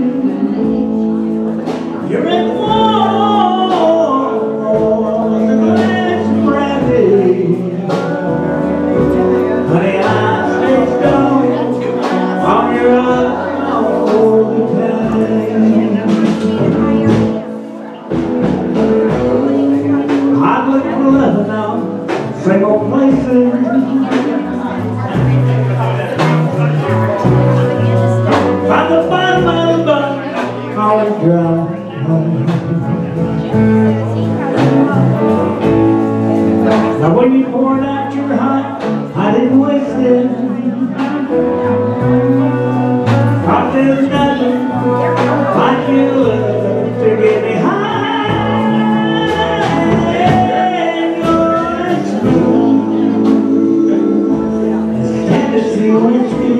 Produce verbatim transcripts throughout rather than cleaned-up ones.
You're in war, the glass brandy. Honey, I stay stoned on your own time. I look for love now, same old places. By the bottom of the boat, all is dry. Now when you poured out your heart, I didn't waste it. Thought there's nothing like you to get me high. And you're smooth as Tennessee whiskey.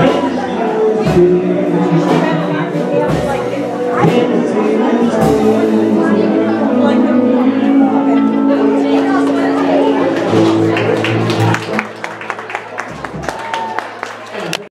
Tennessee,